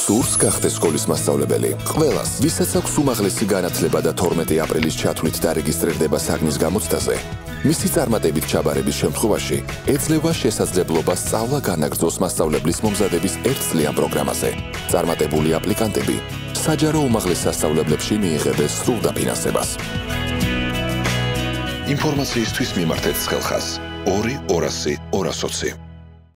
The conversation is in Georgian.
სურს გახდეს სკოლის მასწავლებელი? ყველას, ვისაც აქვს უმაღლესი განათლება და 12 აპრილის ჩათვლით დარეგისტრირდება საგნის გამოცდაზე, მისი წარმატებით ჩაბარების შემთხვევაში ეძლევა შესაძლებლობა სწავლა განაგრძოს მასწავლებლის მომზადების 1 წლიან პროგრამაზე. წარმატებული აპლიკანტები საჯარო უმაღლეს სასწავლებლებში მიიღებენ სრულ დაფინანსებას. ინფორმაციისთვის მიმართეთ ხელხას 2 200 220.